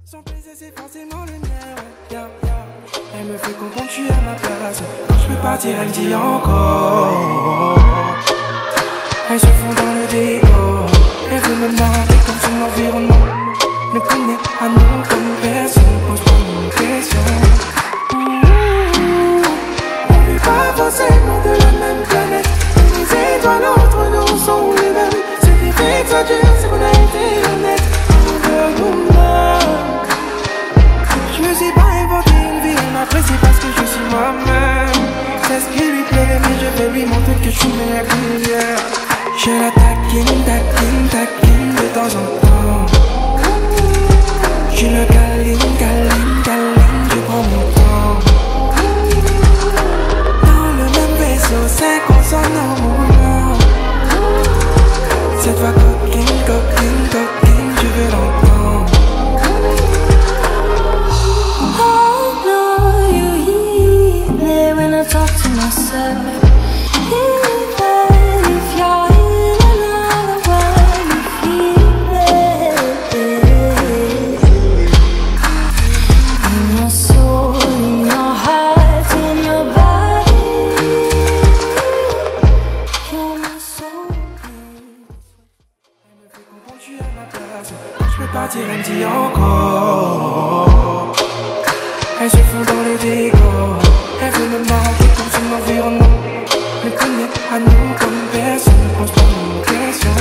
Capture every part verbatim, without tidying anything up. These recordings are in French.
Son plaisir c'est forcément le mien. Yeah, yeah. Elle me fait comprendre que je suis à ma place. Quand je peux partir elle me dit encore. Elle se fond dans le décor. Elle veut me marquer comme son environnement. Me connaît à nous comme personne. Pose pas de questions. On vit pas forcément de la même planète. Les étoiles entre nous sont les mêmes. Ce qui fait que ça dure c'est qu'on a été honnête envers nous-mêmes. Je me suis pas inventé une vie, elle m'apprécie parce que je suis moi-même. C'est ce qui lui plaît, mais je vais lui montrer que je suis meilleur que hier. Je la taquine, taquine, taquine de temps en temps. Je le câline, câline, câline, je prends mon temps. Dans le même vaisseau, c'est qu'on s'en amour. Cette fois coquine, coquine, coquine, je veux l'entendre. Talk to myself. Even if you're in another world, you feel it in your soul, in your heart, in your body. You're my soul. Elle me fait comprendre que je suis à ma place. Quand je peux partir, elle me dit encore. Elle se fond dans le décor. Elle veut me marquer comme son environnement. Me connaît à nous comme personne. Ne pose pas de questions.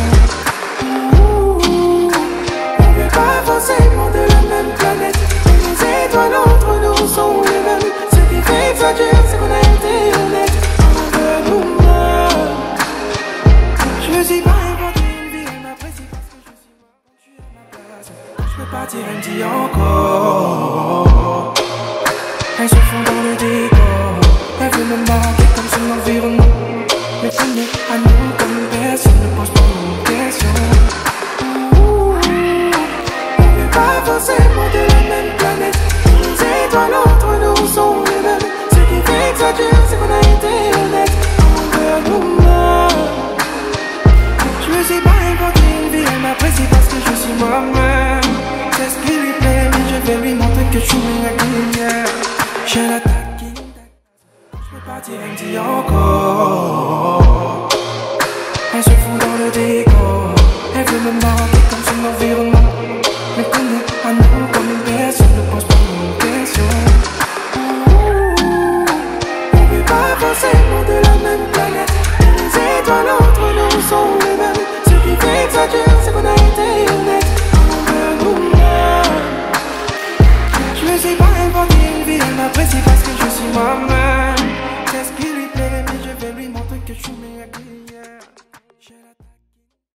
On vient pas forcément de la même planète. Les étoiles entre nous sont les mêmes. Ce qui fait que ça dure, c'est qu'on a été honnête envers nous-mêmes. Je me suis pas inventé une vie, elle m'apprécie parce que je suis moi. Quand je suis à ma place, quand je peux partir, elle me dit encore. Elle se fond dans le décor. Elle veut me marquer comme son environnement. Me connaît à nous comme personne. Ne pose pas de questions. On vient pas forcément de la même planète. Les étoiles entre nous sont les mêmes. Ce qui fait que ça dure, c'est qu'on a été honnête envers nous-mêmes. Je me suis pas inventé une vie, elle m'apprécie parce que je suis moi-même. C'est ce qui lui plaît, mais je vais lui montrer que je suis meilleur que hier. Je la taquine, quand je peux partir, elle me dit encore. Elle se fond dans le décor. Elle veut me marquer comme son environnement. Me connaît à nous comme une personne. Ne pose pas de questions. On vit pas forcément de la même planète. Les étoiles entre nous sont les mêmes. Ce qui fait que ça dure, c'est qu'on a été honnête envers nous-mêmes. Je me suis pas inventé une vie, elle m'apprécie parce que je suis moi-même. C'est ce qui lui plaît, mais je vais lui montrer que je suis meilleur que hier.